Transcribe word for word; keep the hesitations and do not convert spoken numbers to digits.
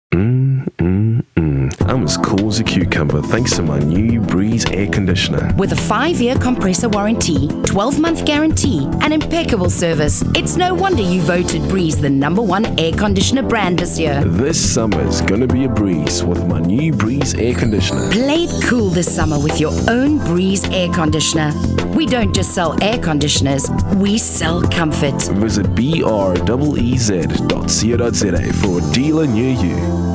Mm, mm, mm. I'm as cool as a cucumber thanks to my new Breeze air conditioner. With a five-year compressor warranty, twelve-month guarantee, and impeccable service, it's no wonder you voted Breeze the number one air conditioner brand this year. This summer's gonna be a breeze with my new Breeze air conditioner. Play it cool this summer with your own Breeze air conditioner. We don't just sell air conditioners, we sell comfort. Visit b r e e z dot co dot z a for a dealer near you.